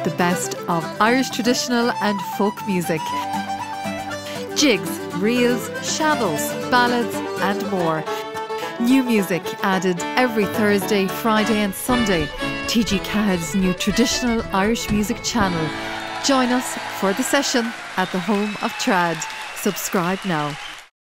the best of Irish traditional and folk music. Jigs, reels, shavels, ballads and more. New music added every Thursday, Friday and Sunday. TG4's new traditional Irish music channel. Join us for the session at the home of Trad. Subscribe now.